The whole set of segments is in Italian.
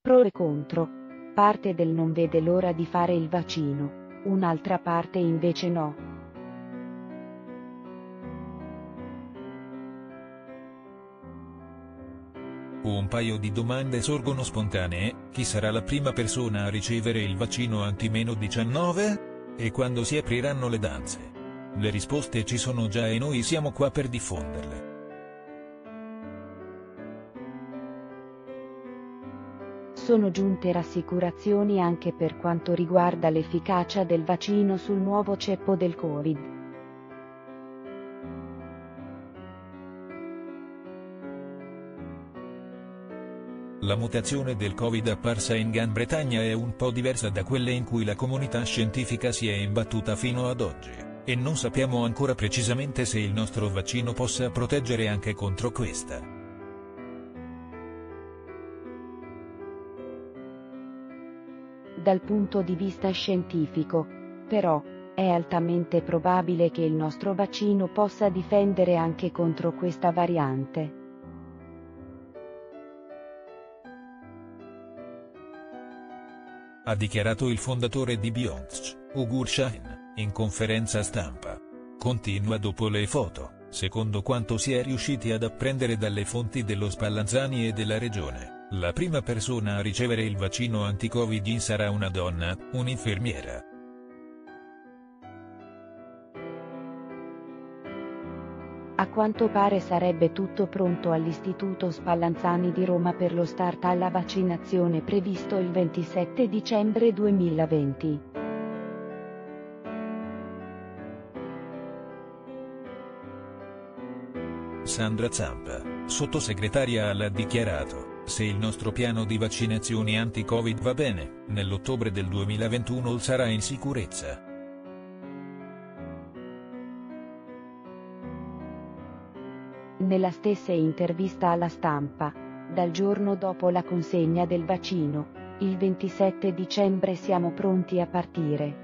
Pro e contro. Parte del non vede l'ora di fare il vaccino, un'altra parte invece no. Un paio di domande sorgono spontanee: chi sarà la prima persona a ricevere il vaccino anti-19? E quando si apriranno le danze? Le risposte ci sono già e noi siamo qua per diffonderle. Sono giunte rassicurazioni anche per quanto riguarda l'efficacia del vaccino sul nuovo ceppo del Covid. La mutazione del Covid apparsa in Gran Bretagna è un po' diversa da quelle in cui la comunità scientifica si è imbattuta fino ad oggi, e non sappiamo ancora precisamente se il nostro vaccino possa proteggere anche contro questa. Dal punto di vista scientifico, però, è altamente probabile che il nostro vaccino possa difendere anche contro questa variante. Ha dichiarato il fondatore di BioNTech, Ugur Sahin, in conferenza stampa. Continua dopo le foto, secondo quanto si è riusciti ad apprendere dalle fonti dello Spallanzani e della regione. La prima persona a ricevere il vaccino anti-Covid sarà una donna, un'infermiera. A quanto pare sarebbe tutto pronto all'Istituto Spallanzani di Roma per lo start alla vaccinazione previsto il 27 dicembre 2020. Sandra Zampa, sottosegretaria ha dichiarato: se il nostro piano di vaccinazioni anti-Covid va bene, nell'ottobre del 2021 sarà in sicurezza. Nella stessa intervista alla stampa, dal giorno dopo la consegna del vaccino, il 27 dicembre siamo pronti a partire.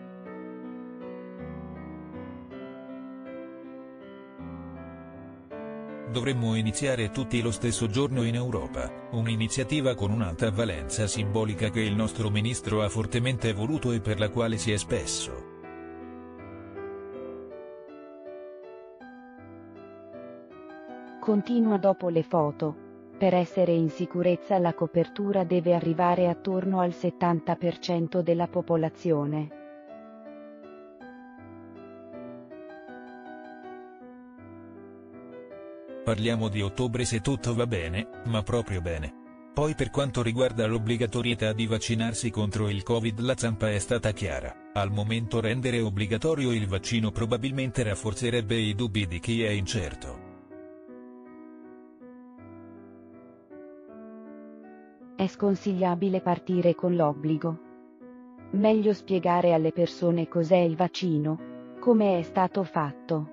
Dovremmo iniziare tutti lo stesso giorno in Europa, un'iniziativa con un'alta valenza simbolica che il nostro ministro ha fortemente voluto e per la quale si è spesso Continua dopo le foto. Per essere in sicurezza la copertura deve arrivare attorno al 70% della popolazione. Parliamo di ottobre se tutto va bene, ma proprio bene. Poi per quanto riguarda l'obbligatorietà di vaccinarsi contro il Covid, la Zampa è stata chiara: al momento rendere obbligatorio il vaccino probabilmente rafforzerebbe i dubbi di chi è incerto. È sconsigliabile partire con l'obbligo. Meglio spiegare alle persone cos'è il vaccino, come è stato fatto.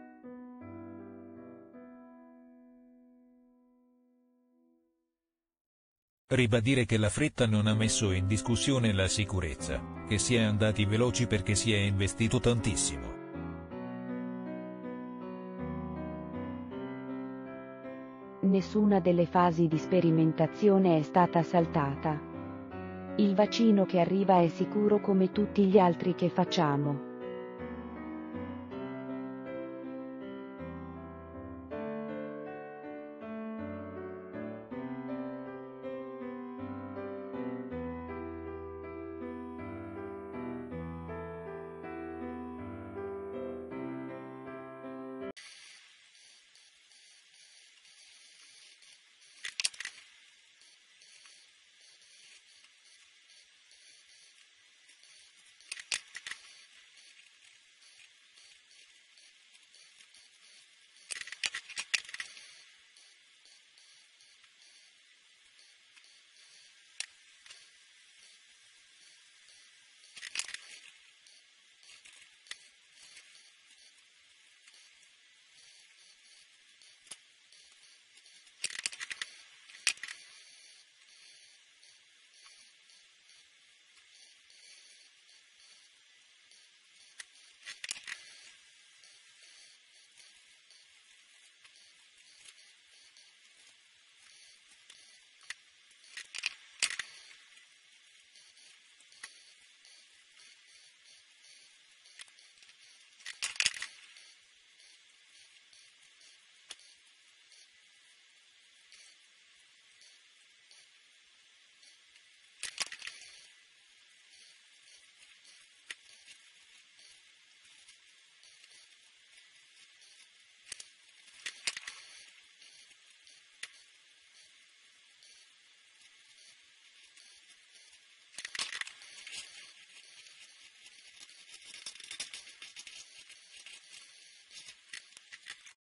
Ribadire che la fretta non ha messo in discussione la sicurezza, che si è andati veloci perché si è investito tantissimo. Nessuna delle fasi di sperimentazione è stata saltata. Il vaccino che arriva è sicuro come tutti gli altri che facciamo.